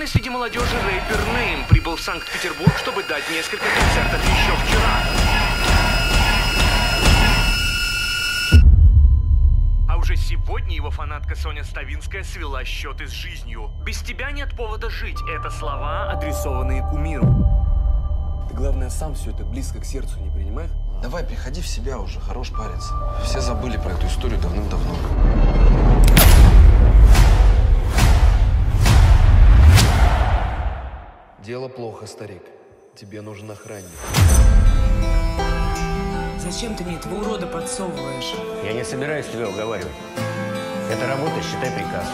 Популярный среди молодежи рэпер Name прибыл в Санкт-Петербург, чтобы дать несколько концертов еще вчера. А уже сегодня его фанатка Соня Ставинская свела счеты с жизнью. «Без тебя нет повода жить» — это слова, адресованные кумиру. Ты, главное, сам все это близко к сердцу не принимай. Давай, приходи в себя уже, хорош париться. Все забыли про эту историю давным-давно. Дело плохо, старик. Тебе нужен охранник. Зачем ты мне этого урода подсовываешь? Я не собираюсь тебя уговаривать. Это работа, считай приказ.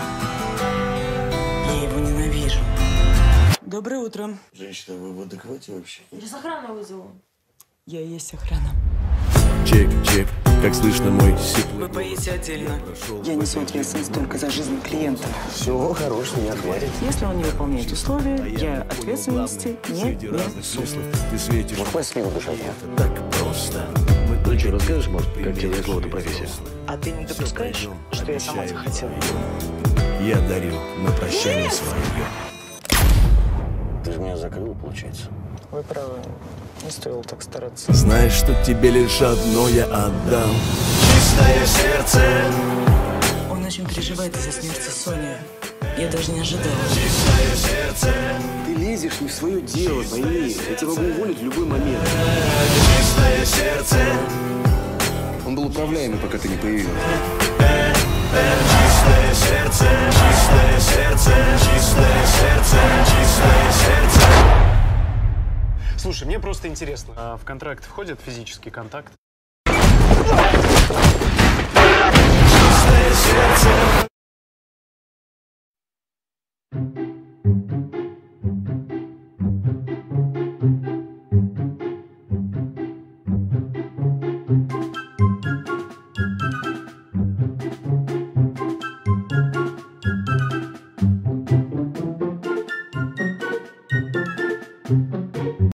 Я его ненавижу. Доброе утро. Женщина, вы в адеквате вообще? Сейчас охрану вызову. Я и есть охрана. Чек, чек, как слышно мой сип. Вы поедете отдельно. Я несу ответственность только за жизнь клиента. Все, хорош, не отварит. Если он не выполняет условия, я ответственности не несу. Ты светишь. Вот хватит смело дышать. Так просто. Ну что, расскажешь, может, как тебе везло в эту профессию? А ты не допускаешь, что я сама захотела? Я дарю на прощание свое. Ты же меня закрыл, получается. Вы правы. Не стоило так стараться. Знаешь, что тебе лишь одно я отдам. Чистое сердце. Он очень переживает из-за смерти Сони. Я даже не ожидала. Чистое сердце. Ты лезешь не в свое дело, пойми. Я тебя могу уволить в любой момент. Чистое сердце. Он был управляемый, пока ты не появилась. Чистое сердце. Чистое сердце. Чистое сердце. Чистое сердце. Слушай, мне просто интересно, а в контракт входит физический контакт?